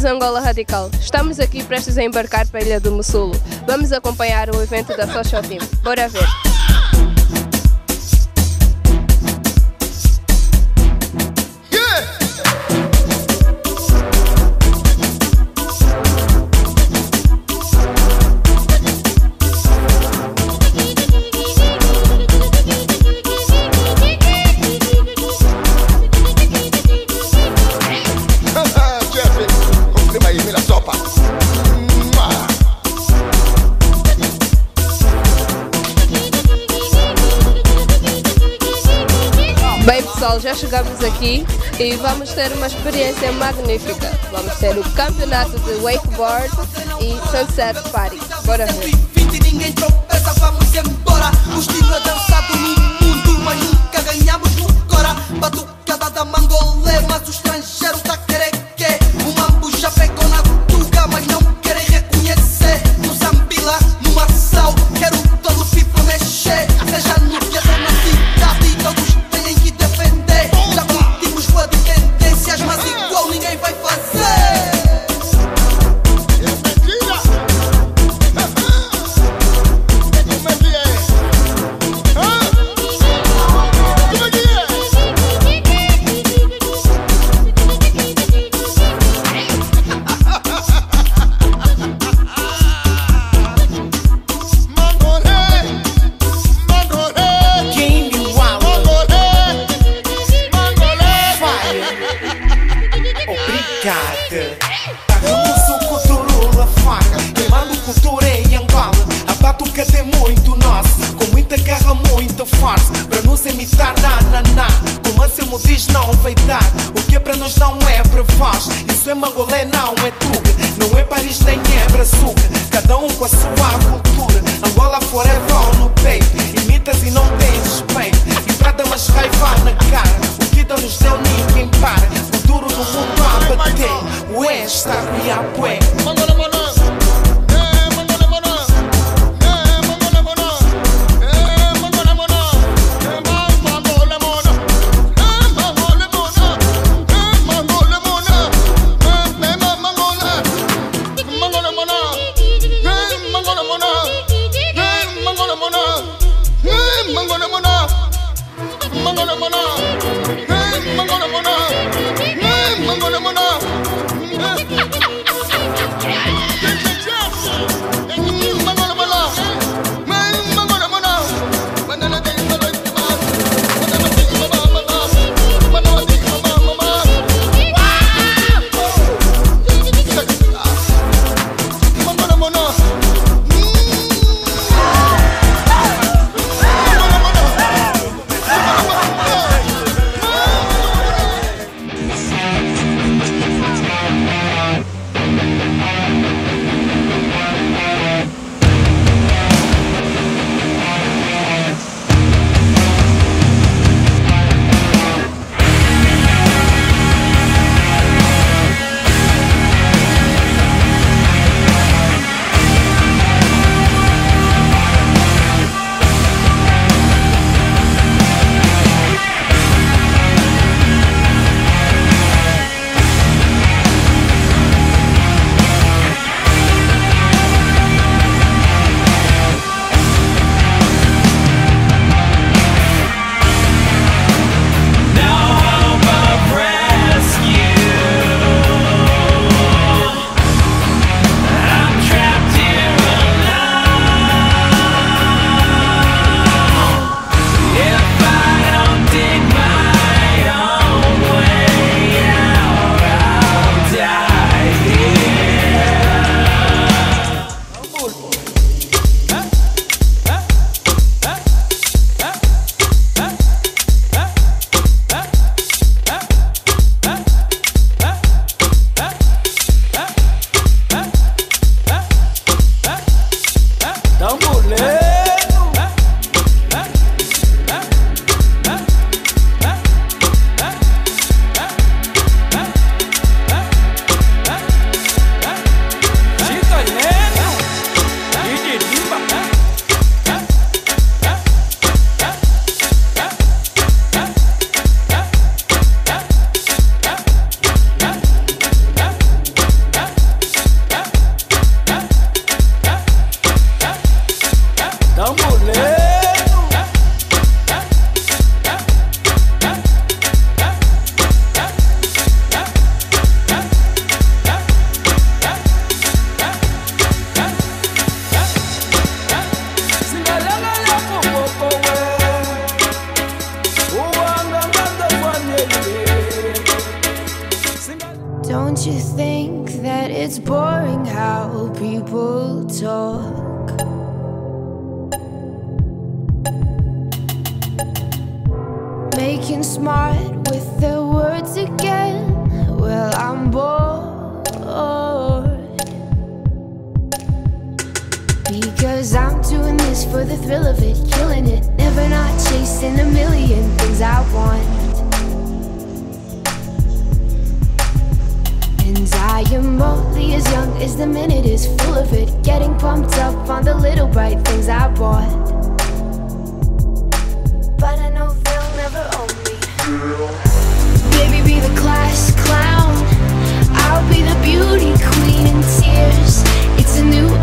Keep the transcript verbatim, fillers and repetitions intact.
Angola Radical. Estamos aqui prestes a embarcar para a Ilha do Mussulo. Vamos acompanhar o evento da Social Team. Bora ver! Bem pessoal, já chegamos aqui e vamos ter uma experiência magnífica. Vamos ter o campeonato de wakeboard e sunset party. Bora ver! Ninguém tropeça, vamos embora. O estilo é dançado no mundo, mas nunca ganhamos no Cora. Batucada da Mangolé, mas o estrangeiro tá querer que o mambo já pegou na tuga, mas não querem reconhecer. No Zambila, no Massau, quero todo o people mexer. Seja no que é na cidade, todos têm que defender. Já curtimos boa de tendências, mas igual ninguém vai fazer. Arremoço cultura, a faca, queimando cultura em Angola. A batucada é muito nossa, com muita garra, muita força. Para nos imitar, na, na, na. Como a Selmo diz, não vai dar. O que é para nós não é para vós. Isso é Mangolé, não é tuga. Não é Paris, nem é Brazuca. Cada um com a sua cultura. Angola forever no peito. Imitas e não tem respeito. E para dar umas raiva na cara. O que Deus nos deu, ninguém para. O duro do mundo a bater. Ué, está com a pué. Mangolé, mano. Eh, Mangolé, mano. Eh, Mangolé, mano. Eh, Mangolé, mano. Eh, Mangolé, mano. Eh, Mangolé, mano. Eh, Mangolé, mano. Eh, Mangolé. Mangolé, mano. Eh, Mangolé, mano. Eh, Mangolé, mano. Eh, Mangolé, mano. Mangolé, mano. Eh, Mangolé, mano. Eh, Mangolé, mano. people talk. Making smart with their words again. Well, I'm bored, because I'm doing this for the thrill of it, killing it, never not chasing a million things I want. And I am only as young as the minute is full of it, getting pumped up on the little bright things I bought. But I know they'll never own me. Baby, be the class clown, I'll be the beauty queen in tears. It's a new